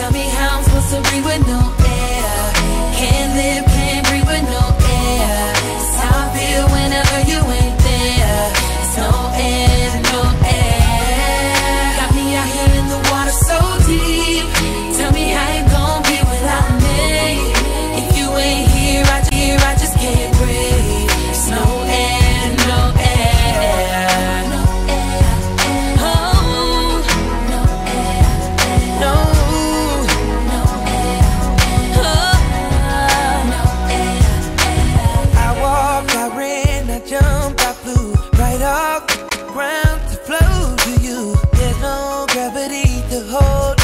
Tell me how I'm supposed to breathe with no air. Can't live, can't breathe with no air. It's how I feel whenever you ain't there. It's no air, no air. Got me out here in the water so deep. Tell me how you gon' be without me. If you ain't here, I just can't breathe. It's no air, no air. No air, oh, no air, no, no air, oh, no air. I walked, I ran, I jumped, I flew right off the ground to flow to you. There's no gravity to hold